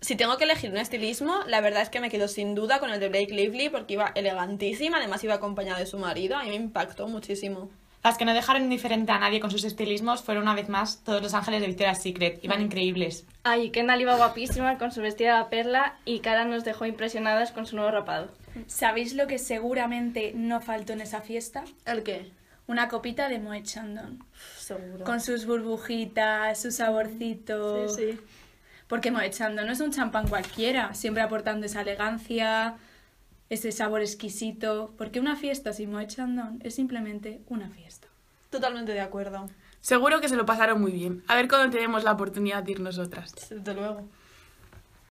Si tengo que elegir un estilismo, la verdad es que me quedo sin duda con el de Blake Lively porque iba elegantísima, además iba acompañada de su marido, a mí me impactó muchísimo. Las que no dejaron indiferente a nadie con sus estilismos fueron una vez más todos los ángeles de Victoria's Secret. Iban increíbles. Ay, Kendall iba guapísima con su vestido de perla y Cara nos dejó impresionadas con su nuevo rapado. ¿Sabéis lo que seguramente no faltó en esa fiesta? ¿El qué? Una copita de Moet Chandon. Seguro. Con sus burbujitas, su saborcito. Sí. Porque Moet Chandon no es un champán cualquiera, siempre aportando esa elegancia, ese sabor exquisito. Porque una fiesta sin Moet Chandon es simplemente una fiesta. Totalmente de acuerdo. Seguro que se lo pasaron muy bien. A ver cuándo tenemos la oportunidad de ir nosotras. Desde luego.